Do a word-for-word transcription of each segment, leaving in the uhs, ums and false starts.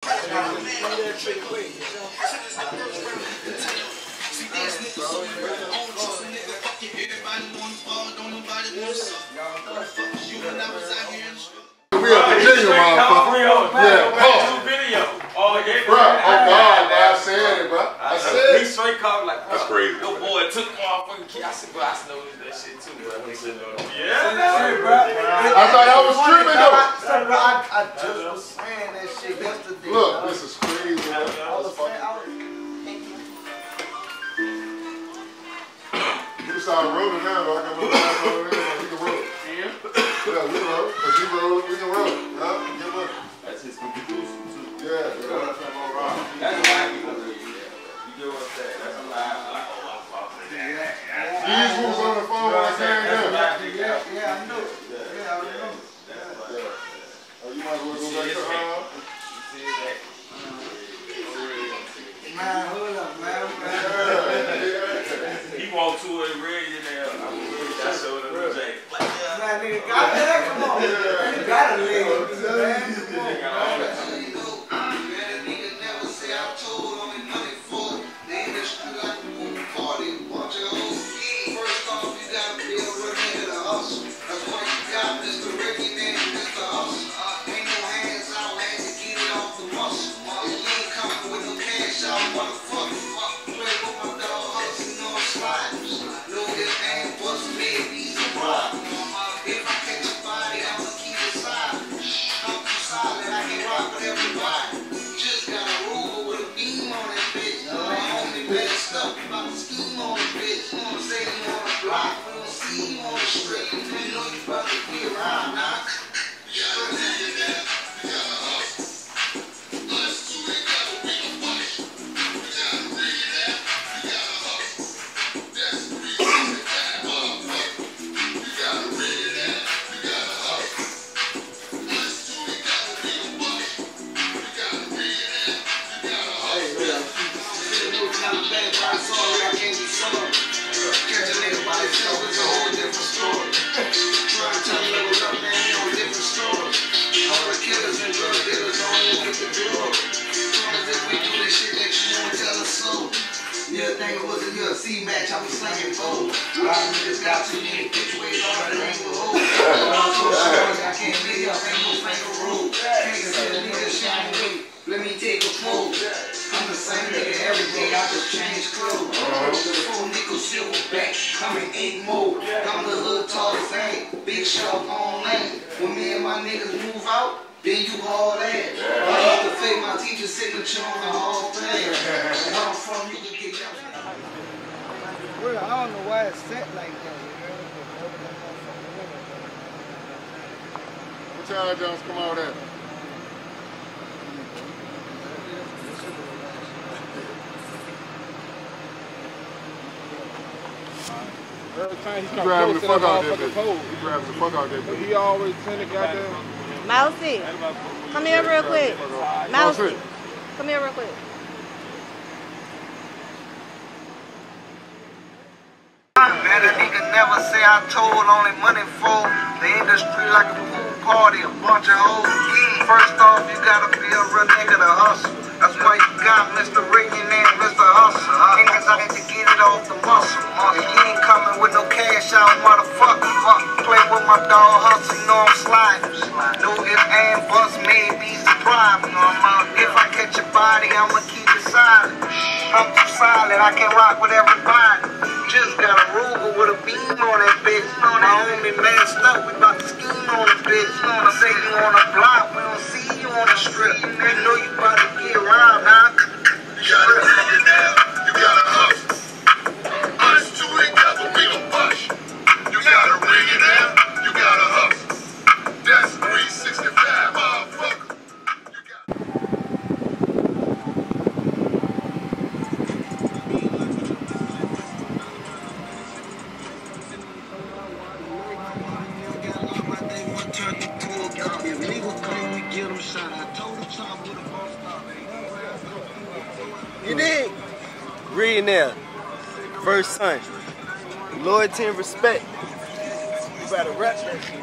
We are Virginia, motherfucker. Yeah, oh. Oh, yeah, bro. Oh, God, bro. I said it, bro. I said it. He straight called like, that's crazy. Your boy took motherfucking key. I said, bro, I noticed that shit too, bro. Yeah, that's bro. I thought I was tripping, though. Bro, I, I just was saying that shit yesterday. Look, this is crazy, bro. I was saying, I was... You can start rolling now, though. I got my back over there. We can roll. Yeah? Yeah, we can roll. If you roll, we can roll. Yeah? Get money. That's his producer, too. Yeah, yeah. That's why he was there. You get what I'm saying? That's a lie. Like, oh, I'm about to say that. These was on the phone when I came in. Yeah, yeah, I knew it. Yeah, I remember. Yeah. Oh, you might as well go back to her. You see that? Man, hold up, man. He walked to a millionaire. I was really that showed him the J. Man, nigga, got that? Come on. Nigga got a leg, man. Come on. Match, I was slinging gold. A lot of niggas got too many bitch ways on the angle. I can't lay up, ain't no finger roll. Can't see a nigga shine weight. Let me take a pose. I'm the same nigga every day, I just change clothes. Four nickel silverback, I'm in eight mode. I'm the hood tallest ain't. Big shot on lane. When me and my niggas move out, then you haul ass. I used to fake my teacher's signature on the whole thing. Where I'm from, you can get that. I don't know why it's set like that. What time Jones come out at? Every time he comes close to that motherfucking pole, he grabs the fuck out there. He always send a goddamn. Mousy, come here real quick. Mousy, come here real quick. Man, a nigga never say I told, only money for the industry like a pool party, a bunch of hoes. First off, you gotta be a real nigga to hustle. That's why you got Mister Millionaire, Mister Hustle. Niggas out here to get it off the muscle. If you ain't coming with no cash out, motherfucker, fuck. Play with my dog Hustle, you know I'm sliding. No if and buts, maybe surprise. If I catch your body, I'ma keep it silent. I'm too silent, I can rock with everybody. Just got a Ruger with a beam on that bitch. My homie messed up, we bout to scheme on the bitch. I say you on the block, we don't see you on the strip. You know you bout to get around now. You gotta bring it down, you gotta hustle. Us two together, we gon' push. You gotta bring it down, you gotta hustle. That's three sixty-five, motherfucker. You dig? Millionaire, first son, loyalty and respect. You better rap that shit.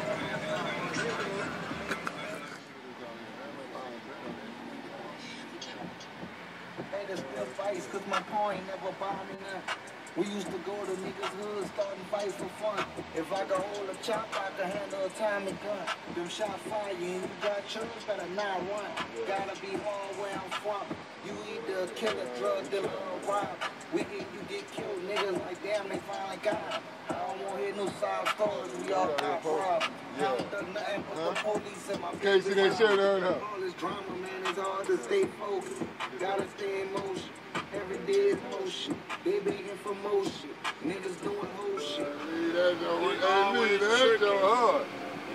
dice, cause my paw ain't never buy me none. We used to go to niggas' hood, starting fights for fun. If I could hold a chop, I could handle a Tommy gun. Them shot fire, and you got yours, better not run. Gotta be hard where I'm from. You either a killer, drug dealer, or rob. We get, you get killed, niggas like damn, they finally got him. I don't want to hear no side stories, we all got problems. I don't do nothing but the police in my Okay, you see that shirt on her? all this drama, man, it's hard to stay focused. Gotta stay in motion. Every day is motion. They begging for motion. Niggas doing whole shit. Hey, that's your hard.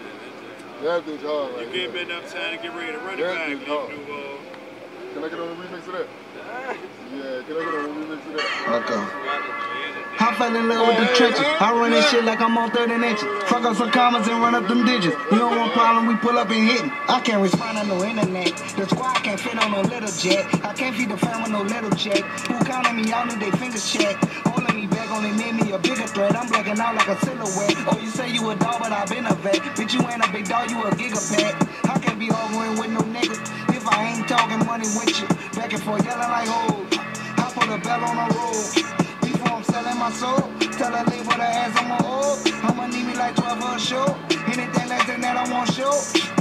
That bitch hard right You give me enough time to get ready to run it That back. bitch hard. New ball. Can I get on the remix of that? Yeah, can I get on the remix of that? Okay. I fell in love with the trenches. I run this shit like I'm on thirty inches. Fuck up some commas and run up them digits. You don't want problem, we pull up and hitting. I can't respond to no internet. The squad can't fit on no little jet. I can't feed the fam with no little check. Who counted me out, need they fingers check. Holding me back only made me a bigger threat. I'm blacking out like a silhouette. Oh, you say you a dog, but I been a vet. Bitch, you ain't a big dog, you a gigapack. I can't be arguing with no niggas if I ain't talking money with you. Back and forth yelling like hoes. I put a bell on the road. I'm selling my soul. Tell her leave with her ass, I'm on hold. I'ma need me like twelve for a show. Anything less than that, I won't show.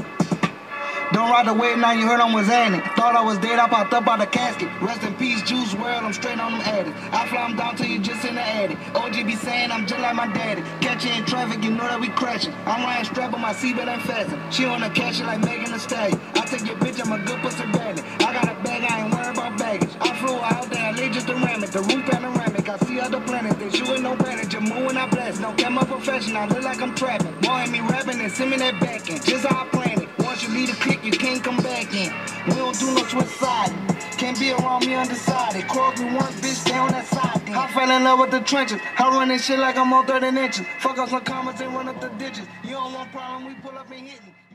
Don't ride the wave, now you heard I was adding. Thought I was dead, I popped up out the casket. Rest in peace, Juice world, I'm straight on them addicts. I fly them down till you just in the attic. O G be saying I'm just like my daddy. Catch you in traffic, you know that we crashing. I'm riding strap on my seatbelt and fasten. She on the cash it like Megan Thee Stallion. I take your bitch, I'm a good pussy bandit. I got a bag, I ain't worried about baggage. I flew out there, I laid just a ramming. The roof panoramic, I see other planets. They shooting no panic, just moving, I blast. No camera professional, I look like I'm trapping. Boy, me rapping and send me that back end. Just how I plan it. Once you leave the click, you can't come back in. We don't do no switch side. Can't be around me undecided. Cross me one bitch, stay on that side then. I fell in love with the trenches. I run this shit like I'm on thirty inches. Fuck up some commas and run up the ditches. You don't want problem, we pull up and hitting.